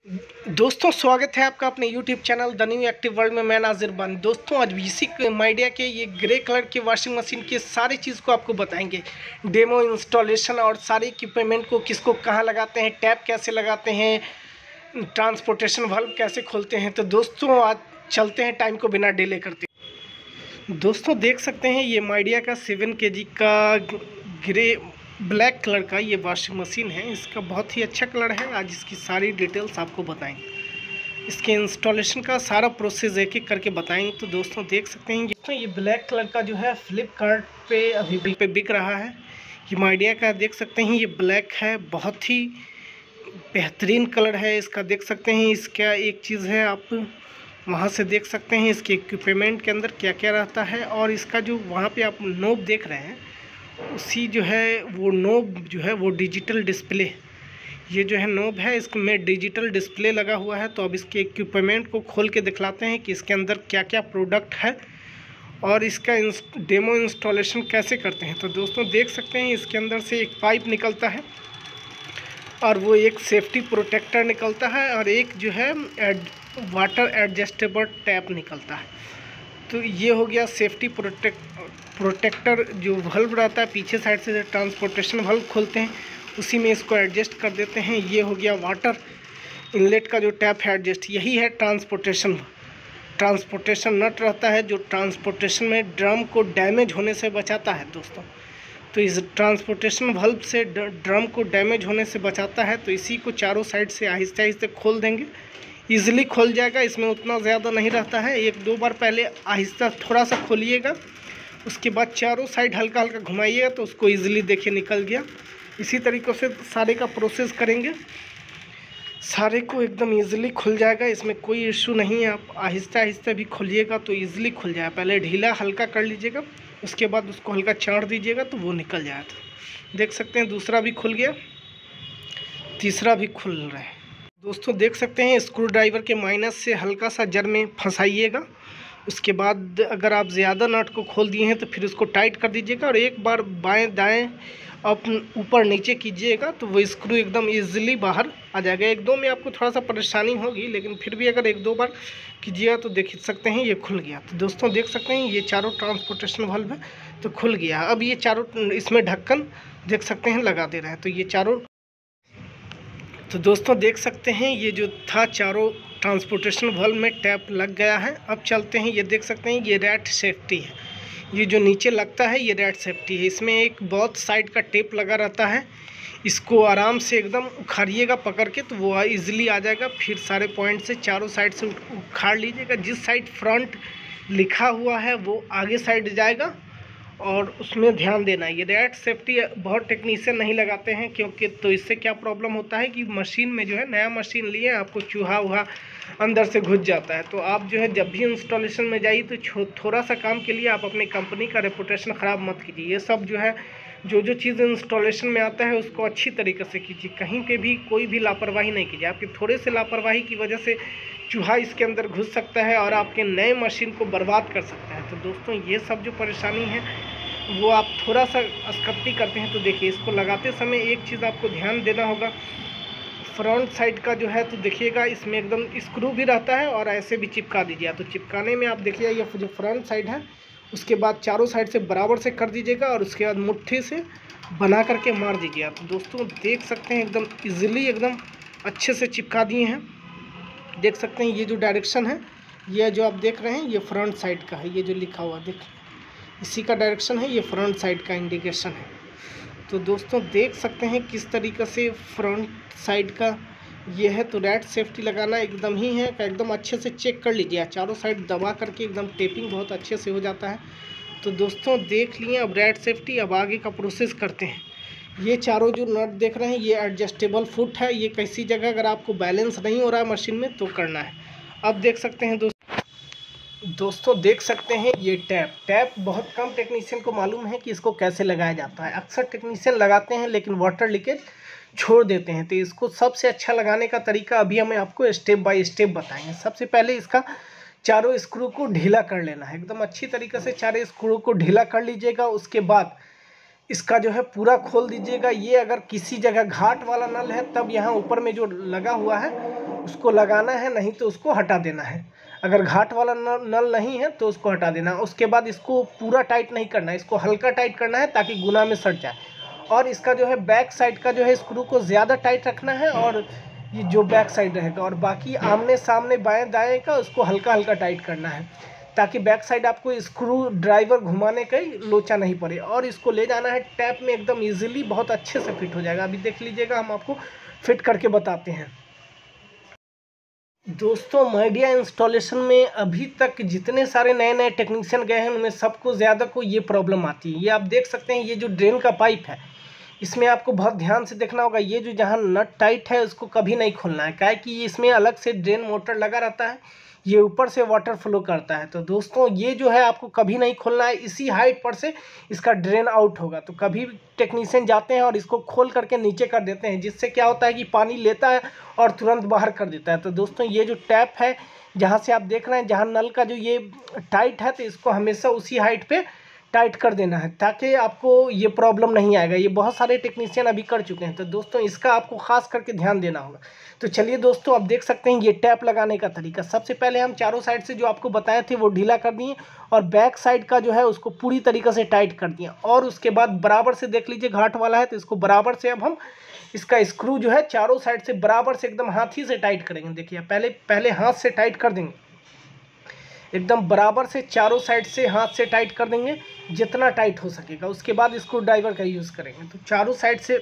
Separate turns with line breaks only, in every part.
दोस्तों स्वागत है आपका अपने YouTube channel the new active world में। मैं नाजिर बन। दोस्तों आज इसी माइडिया के ये ग्रे कलर की वॉशिंग मशीन की सारी चीज़ को आपको बताएंगे, डेमो इंस्टॉलेशन और सारी इक्विपमेंट को किसको कहाँ लगाते हैं, टैप कैसे लगाते हैं, ट्रांसपोर्टेशन वाल्व कैसे खोलते हैं। तो दोस्तों आज चलते हैं टाइम को बिना डिले करते। दोस्तों देख सकते हैं ये माइडिया का 7 kg का ग्रे ब्लैक कलर का ये वॉशिंग मशीन है। इसका बहुत ही अच्छा कलर है। आज इसकी सारी डिटेल्स आपको बताएंगे, इसके इंस्टॉलेशन का सारा प्रोसेस एक एक करके बताएंगे। तो दोस्तों देख सकते हैं ये ब्लैक कलर का जो है फ्लिपकार्ट पे अभी पे बिक रहा है। ये माइडिया का देख सकते हैं, ये ब्लैक है, बहुत ही बेहतरीन कलर है इसका। देख सकते हैं इसका एक चीज़ है, आप वहाँ से देख सकते हैं इसके इक्विपमेंट के अंदर क्या क्या रहता है। और इसका जो वहाँ पे आप नोब देख रहे हैं, उसी जो है वो नोब जो है वो डिजिटल डिस्प्ले, ये जो है नोब है इसमें डिजिटल डिस्प्ले लगा हुआ है। तो अब इसके इक्विपमेंट को खोल के दिखलाते हैं कि इसके अंदर क्या क्या प्रोडक्ट है और इसका डेमो इंस्टॉलेशन कैसे करते हैं। तो दोस्तों देख सकते हैं इसके अंदर से एक पाइप निकलता है और वो एक सेफ्टी प्रोटेक्टर निकलता है और एक जो है वाटर एडजस्टेबल टैप निकलता है। तो ये हो गया सेफ्टी प्रोटेक्टर जो वल्व रहता है पीछे साइड से ट्रांसपोर्टेशन वल्व खोलते हैं उसी में इसको एडजस्ट कर देते हैं। ये हो गया वाटर इनलेट का जो टैप है एडजस्ट, यही है ट्रांसपोर्टेशन नट रहता है जो ट्रांसपोर्टेशन में ड्रम को डैमेज होने से बचाता है। दोस्तों तो इस ट्रांसपोर्टेशन वल्व से ड्रम को डैमेज होने से बचाता है। तो इसी को चारों साइड से आहिस्ते आहिस्ते खोल देंगे, ईज़िली खोल जाएगा। इसमें उतना ज़्यादा नहीं रहता है, एक दो बार पहले आहिस्ता थोड़ा सा खोलिएगा, उसके बाद चारों साइड हल्का हल्का घुमाइएगा तो उसको ईज़िली देखिए निकल गया। इसी तरीक़े से सारे का प्रोसेस करेंगे, सारे को एकदम ईज़िली खुल जाएगा, इसमें कोई इशू नहीं है। आप आहिस्ता आहिस्ता भी खोलिएगा तो ईज़िली खुल जाएगा। पहले ढीला हल्का कर लीजिएगा, उसके बाद उसको हल्का चाट दीजिएगा तो वो निकल जाएगा। देख सकते हैं दूसरा भी खुल गया, तीसरा भी खुल रहा है। दोस्तों देख सकते हैं स्क्रू ड्राइवर के माइनस से हल्का सा जर में फंसाइएगा, उसके बाद अगर आप ज़्यादा नट को खोल दिए हैं तो फिर उसको टाइट कर दीजिएगा और एक बार बाएं दाएं आप ऊपर नीचे कीजिएगा तो वो स्क्रू एकदम इजीली बाहर आ जाएगा। एक दो में आपको थोड़ा सा परेशानी होगी, लेकिन फिर भी अगर एक दो बार कीजिएगा तो देख सकते हैं ये खुल गया। तो दोस्तों देख सकते हैं ये चारों ट्रांसपोर्टेशन वाल्व है तो खुल गया। अब ये चारों इसमें ढक्कन देख सकते हैं लगा दे रहे हैं। तो ये चारों, तो दोस्तों देख सकते हैं ये जो था चारों ट्रांसपोर्टेशन वाल्व में टैप लग गया है। अब चलते हैं, ये देख सकते हैं ये रैट सेफ्टी है, ये जो नीचे लगता है ये रैट सेफ्टी है। इसमें एक बहुत साइड का टेप लगा रहता है, इसको आराम से एकदम उखाड़िएगा पकड़ के तो वो इजीली आ जाएगा। फिर सारे पॉइंट से चारों साइड से उखाड़ लीजिएगा, जिस साइड फ्रंट लिखा हुआ है वो आगे साइड जाएगा और उसमें ध्यान देना है। ये रैट सेफ्टी बहुत टेक्नीशियन नहीं लगाते हैं, क्योंकि तो इससे क्या प्रॉब्लम होता है कि मशीन में जो है नया मशीन लिए आपको चूहा वूहा अंदर से घुस जाता है। तो आप जो है जब भी इंस्टॉलेशन में जाइए तो थोड़ा सा काम के लिए आप अपनी कंपनी का रेपुटेशन ख़राब मत कीजिए। ये सब जो है जो चीज़ इंस्टॉलेशन में आता है उसको अच्छी तरीके से कीजिए, कहीं पे भी कोई भी लापरवाही नहीं कीजिए। आपकी थोड़े से लापरवाही की वजह से चूहा इसके अंदर घुस सकता है और आपके नए मशीन को बर्बाद कर सकता है। तो दोस्तों ये सब जो परेशानी है वो आप थोड़ा सा अस्कप्ती करते हैं। तो देखिए इसको लगाते समय एक चीज़ आपको ध्यान देना होगा, फ्रंट साइड का जो है तो देखिएगा इसमें एकदम स्क्रू भी रहता है और ऐसे भी चिपका दीजिए। तो चिपकाने में आप देखिए ये जो फ्रंट साइड है उसके बाद चारों साइड से बराबर से कर दीजिएगा और उसके बाद मुट्ठी से बना करके मार दीजिए। तो दोस्तों देख सकते हैं एकदम ईजिली एकदम अच्छे से चिपका दिए हैं। देख सकते हैं ये जो डायरेक्शन है, ये जो आप देख रहे हैं ये फ्रंट साइड का है, ये जो लिखा हुआ देख इसी का डायरेक्शन है, ये फ्रंट साइड का इंडिकेशन है। तो दोस्तों देख सकते हैं किस तरीक़े से फ्रंट साइड का ये है। तो रैट सेफ्टी लगाना एकदम ही है, एकदम अच्छे से चेक कर लीजिए, चारों साइड दबा करके एकदम टेपिंग बहुत अच्छे से हो जाता है। तो दोस्तों देख लिए अब रैट सेफ्टी। अब आगे का प्रोसेस करते हैं। ये चारों जो नट देख रहे हैं ये एडजस्टेबल फुट है, ये किसी जगह अगर आपको बैलेंस नहीं हो रहा है मशीन में तो करना है। अब देख सकते हैं दोस्तों देख सकते हैं ये टैप बहुत कम टेक्नीशियन को मालूम है कि इसको कैसे लगाया जाता है। अक्सर टेक्नीशियन लगाते हैं लेकिन वाटर लीकेज छोड़ देते हैं। तो इसको सबसे अच्छा लगाने का तरीका अभी हमें आपको स्टेप बाय स्टेप बताएंगे। सबसे पहले इसका चारों स्क्रू को ढीला कर लेना है, एकदम अच्छी तरीके से चारों स्क्रू को ढीला कर लीजिएगा। उसके बाद इसका जो है पूरा खोल दीजिएगा। ये अगर किसी जगह घाट वाला नल है तब यहाँ ऊपर में जो लगा हुआ है उसको लगाना है, नहीं तो उसको हटा देना है। अगर घाट वाला नल नहीं है तो उसको हटा देना। उसके बाद इसको पूरा टाइट नहीं करना है, इसको हल्का टाइट करना है ताकि गुना में सट जाए। और इसका जो है बैक साइड का जो है स्क्रू को ज़्यादा टाइट रखना है, और ये जो बैक साइड रहेगा, और बाकी आमने सामने बाएं दाएं का उसको हल्का हल्का टाइट करना है, ताकि बैक साइड आपको स्क्रू ड्राइवर घुमाने का ही लोचा नहीं पड़े। और इसको ले जाना है टैप में, एकदम ईजिली बहुत अच्छे से फिट हो जाएगा। अभी देख लीजिएगा, हम आपको फिट करके बताते हैं। दोस्तों, माइडिया इंस्टॉलेशन में अभी तक जितने सारे नए नए टेक्नीशियन गए हैं, उनमें सबको ज़्यादा को ये प्रॉब्लम आती है। ये आप देख सकते हैं, ये जो ड्रेन का पाइप है, इसमें आपको बहुत ध्यान से देखना होगा। ये जो जहाँ नट टाइट है उसको कभी नहीं खोलना है, क्या है कि इसमें अलग से ड्रेन मोटर लगा रहता है, ये ऊपर से वाटर फ्लो करता है। तो दोस्तों, ये जो है आपको कभी नहीं खोलना है। इसी हाइट पर से इसका ड्रेन आउट होगा। तो कभी टेक्नीशियन जाते हैं और इसको खोल करके नीचे कर देते हैं, जिससे क्या होता है कि पानी लेता है और तुरंत बाहर कर देता है। तो दोस्तों, ये जो टैप है, जहाँ से आप देख रहे हैं, जहाँ नल का जो ये टाइट है, तो इसको हमेशा उसी हाइट पे टाइट कर देना है, ताकि आपको ये प्रॉब्लम नहीं आएगा। ये बहुत सारे टेक्नीशियन अभी कर चुके हैं। तो दोस्तों, इसका आपको खास करके ध्यान देना होगा। तो चलिए दोस्तों, अब देख सकते हैं ये टैप लगाने का तरीका। सबसे पहले हम चारों साइड से जो आपको बताए थे वो ढीला कर दिए, और बैक साइड का जो है उसको पूरी तरीके से टाइट कर दिया। और उसके बाद बराबर से देख लीजिए, घाट वाला है तो इसको बराबर से अब हम इसका स्क्रू जो है चारों साइड से बराबर से एकदम हाथ ही से टाइट करेंगे। देखिए, पहले हाथ से टाइट कर देंगे, एकदम बराबर से चारों साइड से हाथ से टाइट कर देंगे, जितना टाइट हो सकेगा। उसके बाद स्क्रू ड्राइवर का यूज़ करेंगे। तो चारों साइड से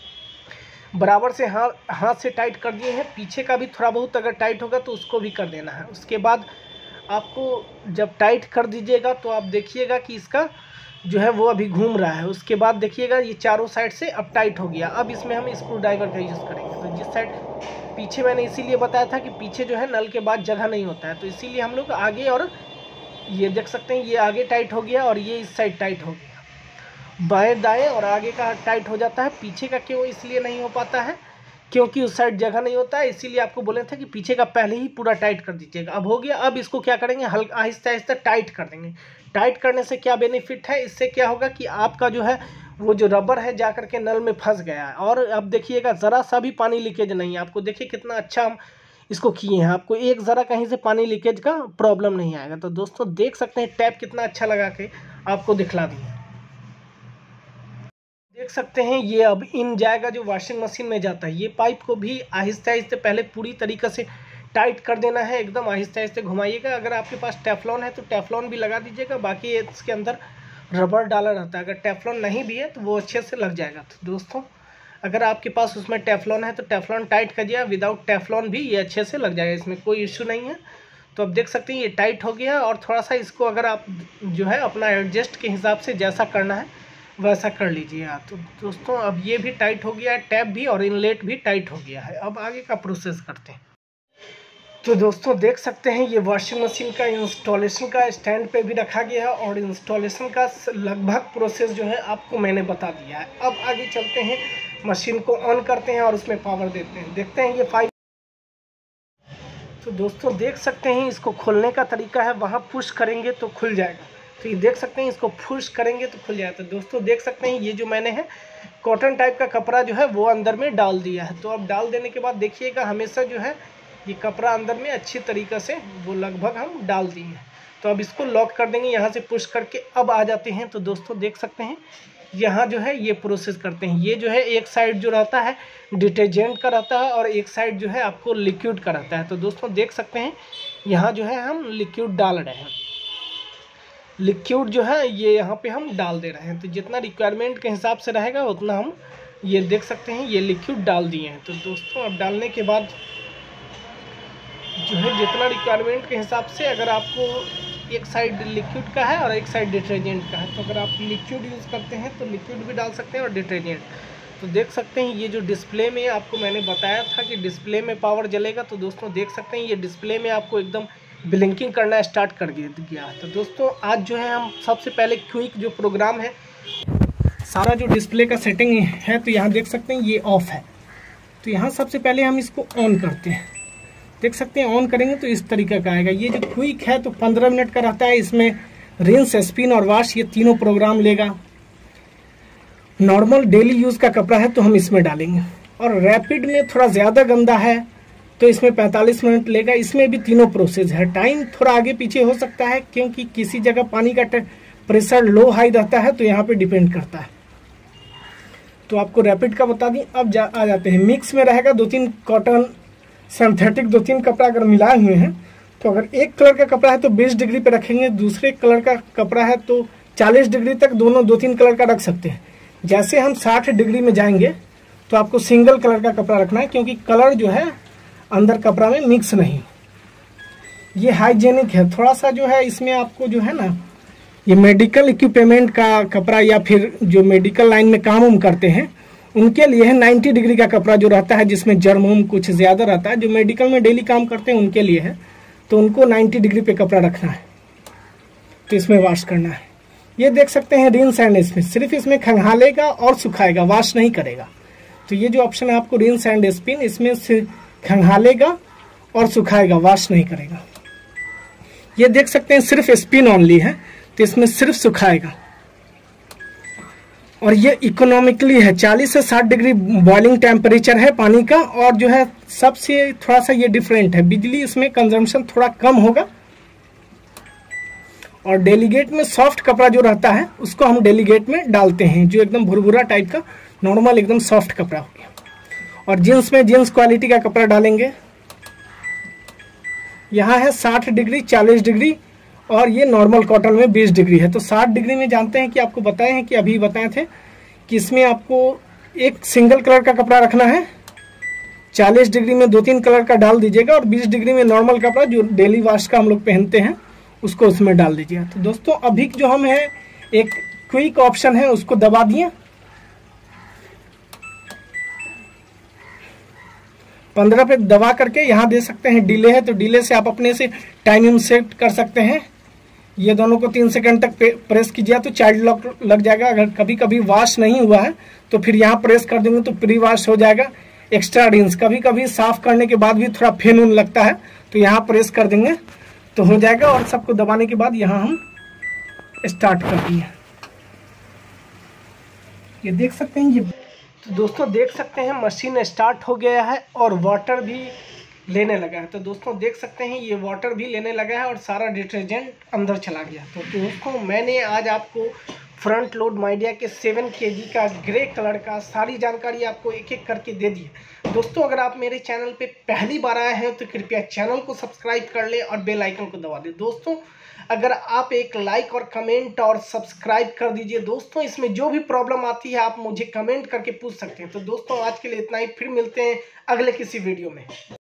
बराबर से हाथ से टाइट कर दिए हैं। पीछे का भी थोड़ा बहुत अगर टाइट होगा तो उसको भी कर देना है। उसके बाद आपको जब टाइट कर दीजिएगा तो आप देखिएगा कि इसका जो है वो अभी घूम रहा है। उसके बाद देखिएगा, ये चारों साइड से अब टाइट हो गया। अब इसमें हम स्क्रू ड्राइवर का यूज़ करेंगे। तो जिस साइड पीछे मैंने इसीलिए बताया था कि पीछे जो है नल के बाद जगह नहीं होता है, तो इसीलिए हम लोग आगे, और ये देख सकते हैं ये आगे टाइट हो गया और ये इस साइड टाइट हो गया। बाएं दाएं और आगे का टाइट हो जाता है। पीछे का क्यों इसलिए नहीं हो पाता है, क्योंकि उस साइड जगह नहीं होता है। इसीलिए आपको बोले थे कि पीछे का पहले ही पूरा टाइट कर दीजिएगा। अब हो गया। अब इसको क्या करेंगे, हल्का आहिस्ता आहिस्ता टाइट कर देंगे। टाइट करने से क्या बेनिफिट है, इससे क्या होगा कि आपका जो है वो जो रबर है जा करके नल में फंस गया है। और अब देखिएगा, ज़रा सा भी पानी लीकेज नहीं है। आपको देखिए कितना अच्छा हम इसको किए हैं, आपको एक ज़रा कहीं से पानी लीकेज का प्रॉब्लम नहीं आएगा। तो दोस्तों, देख सकते हैं टैप कितना अच्छा लगा के आपको दिखला दिए। देख सकते हैं ये अब इन जाएगा, जो वॉशिंग मशीन में जाता है। ये पाइप को भी आहिस्ते आहिस्ते पहले पूरी तरीके से टाइट कर देना है, एकदम आहिस्ते आहिस्ते घुमाइएगा। अगर आपके पास टेफ्लॉन है तो टेफ्लॉन भी लगा दीजिएगा, बाकी इसके अंदर रबर डाला रहता है। अगर टेफ्लॉन नहीं भी है तो वो अच्छे से लग जाएगा। तो दोस्तों, अगर आपके पास उसमें टेफ्लॉन है तो टेफ्लॉन टाइट करिए, विदाउट टेफ्लॉन भी ये अच्छे से लग जाएगा, इसमें कोई इश्यू नहीं है। तो अब देख सकते हैं ये टाइट हो गया। और थोड़ा सा इसको अगर आप जो है अपना एडजस्ट के हिसाब से जैसा करना है वैसा कर लीजिए आप। तो दोस्तों, अब ये भी टाइट हो गया है, टैप भी और इनलेट भी टाइट हो गया है। अब आगे का प्रोसेस करते हैं। तो दोस्तों, देख सकते हैं ये वॉशिंग मशीन का इंस्टॉलेशन का स्टैंड पे भी रखा गया है, और इंस्टॉलेशन का लगभग प्रोसेस जो है आपको मैंने बता दिया है। अब आगे चलते हैं, मशीन को ऑन करते हैं और उसमें पावर देते हैं। देखते हैं ये 5। तो दोस्तों, देख सकते हैं इसको खोलने का तरीका है, वहाँ पुश करेंगे तो खुल जाएगा। तो ये देख सकते हैं, इसको पुश करेंगे तो खुल जाएगा। तो दोस्तों, देख सकते हैं ये जो मैंने है कॉटन टाइप का कपड़ा जो है वो अंदर में डाल दिया है। तो अब डाल देने के बाद देखिएगा, हमेशा जो है ये कपड़ा अंदर में अच्छी तरीक़े से वो लगभग हम डाल दिए हैं। तो अब इसको लॉक कर देंगे यहाँ से पुश करके। अब आ जाते हैं। तो दोस्तों, देख सकते हैं यहाँ जो है ये प्रोसेस करते हैं। ये जो है एक साइड जो रहता है डिटर्जेंट का रहता है, और एक साइड जो है आपको लिक्विड का रहता है। तो दोस्तों, देख सकते हैं यहाँ जो है हम लिक्विड डाल रहे हैं। लिक्विड जो है ये यहाँ पे हम डाल दे रहे हैं। तो जितना रिक्वायरमेंट के हिसाब से रहेगा उतना हम ये देख सकते हैं ये लिक्विड डाल दिए हैं। तो दोस्तों, अब डालने के बाद जो है जितना रिक्वायरमेंट के हिसाब से, अगर आपको एक साइड लिक्विड का है और एक साइड डिटर्जेंट का है, तो अगर आप लिक्विड यूज़ करते हैं तो लिक्विड भी डाल सकते हैं और डिटर्जेंट। तो देख सकते हैं ये जो डिस्प्ले में आपको मैंने बताया था कि डिस्प्ले में पावर जलेगा। तो दोस्तों, देख सकते हैं ये डिस्प्ले में आपको एकदम ब्लिंकिंग करना स्टार्ट कर दिया। तो दोस्तों, आज जो है हम सबसे पहले क्विक जो प्रोग्राम है, सारा जो डिस्प्ले का सेटिंग है, तो यहाँ देख सकते हैं ये ऑफ है। तो यहाँ सबसे पहले हम इसको ऑन करते हैं। देख सकते हैं ऑन करेंगे तो इस तरीके का आएगा। ये जो क्विक है तो 15 मिनट का रहता है। इसमें रिंस, स्पिन और वॉश ये तीनों प्रोग्राम लेगा। नॉर्मल डेली यूज़ का कपड़ा है तो हम इसमें डालेंगे। और रैपिड में थोड़ा ज़्यादा गंदा है तो इसमें 45 मिनट लेगा। इसमें भी तीनों प्रोसेस है। टाइम थोड़ा आगे पीछे हो सकता है क्योंकि किसी जगह पानी का प्रेशर लो हाई रहता है, तो यहाँ पे डिपेंड करता है। तो आपको रैपिड का बता दी। अब आ जाते हैं मिक्स में रहेगा 2-3 कॉटन सिंथेटिक 2-3 कपड़ा अगर मिलाए हुए हैं, तो अगर एक कलर का कपड़ा है तो 20 डिग्री पे रखेंगे, दूसरे कलर का कपड़ा है तो 40 डिग्री तक दोनों 2-3 कलर का रख सकते हैं। जैसे हम 60 डिग्री में जाएंगे तो आपको सिंगल कलर का कपड़ा रखना है, क्योंकि कलर जो है अंदर कपड़ा में मिक्स नहीं। ये हाइजेनिक है थोड़ा सा जो है। इसमें आपको जो है ना, ये मेडिकल इक्विपमेंट का कपड़ा या फिर जो मेडिकल लाइन में काम उम करते हैं उनके लिए है 90 डिग्री का कपड़ा जो रहता है, जिसमें जर्म कुछ ज़्यादा रहता है। जो मेडिकल में डेली काम करते हैं उनके लिए है, तो उनको 90 डिग्री पे कपड़ा रखना है, तो इसमें वॉश करना है। ये देख सकते हैं रिंस एंड स्पिन, सिर्फ इसमें खंगालेगा और सुखाएगा, वॉश नहीं करेगा। तो ये जो ऑप्शन है आपको रिंस एंड स्पिन, इसमें खंगालेगा और सुखाएगा, वॉश नहीं करेगा। ये देख सकते हैं सिर्फ स्पिन ओनली है, तो इसमें सिर्फ सुखाएगा। और ये इकोनॉमिकली है, 40 से 60 डिग्री बॉइलिंग टेम्परेचर है पानी का। और जो है सबसे थोड़ा सा ये डिफरेंट है, बिजली इसमें कंजम्पशन थोड़ा कम होगा। और डेलीगेट में सॉफ्ट कपड़ा जो रहता है उसको हम डेलीगेट में डालते हैं, जो एकदम भुरभुरा टाइप का नॉर्मल एकदम सॉफ्ट कपड़ा हो गया। और जींस में जींस क्वालिटी का कपड़ा डालेंगे। यहाँ है 60 डिग्री, 40 डिग्री, और ये नॉर्मल कॉटन में 20 डिग्री है। तो 60 डिग्री में जानते हैं कि आपको बताए हैं कि अभी बताए थे कि इसमें आपको एक सिंगल कलर का कपड़ा रखना है, 40 डिग्री में 2-3 कलर का डाल दीजिएगा, और 20 डिग्री में नॉर्मल कपड़ा जो डेली वॉश का हम लोग पहनते हैं उसको उसमें डाल दीजिएगा। तो दोस्तों अभी जो हम है एक क्विक ऑप्शन है उसको दबा दिए, 15 पे दबा करके यहाँ दे सकते हैं डिले है, तो डिले से आप अपने से टाइमिंग सेट कर सकते हैं। ये दोनों को 3 सेकंड तक प्रेस कीजिए तो चाइल्ड लॉक लग जाएगा। अगर कभी कभी वॉश नहीं हुआ है तो फिर यहाँ प्रेस कर देंगे तो प्री वॉश हो जाएगा। एक्स्ट्रा रिंस, कभी कभी साफ करने के बाद भी थोड़ा फेन उन लगता है, तो यहाँ प्रेस कर देंगे तो हो जाएगा। और सबको दबाने के बाद यहाँ हम स्टार्ट कर दिए। ये देख सकते हैं, ये तो दोस्तों देख सकते हैं मशीन स्टार्ट हो गया है और वाटर भी लेने लगा है। तो दोस्तों देख सकते हैं ये वाटर भी लेने लगा है और सारा डिटर्जेंट अंदर चला गया। तो दोस्तों मैंने आज आपको फ्रंट लोड माइडिया के 7 kg का ग्रे कलर का सारी जानकारी आपको एक एक करके दे दी है। दोस्तों अगर आप मेरे चैनल पे पहली बार आए हैं तो कृपया चैनल को सब्सक्राइब कर लें और बेल आइकन को दबा दें। दोस्तों अगर आप एक लाइक और कमेंट और सब्सक्राइब कर दीजिए। दोस्तों इसमें जो भी प्रॉब्लम आती है आप मुझे कमेंट करके पूछ सकते हैं। तो दोस्तों आज के लिए इतना ही, फिर मिलते हैं अगले किसी वीडियो में।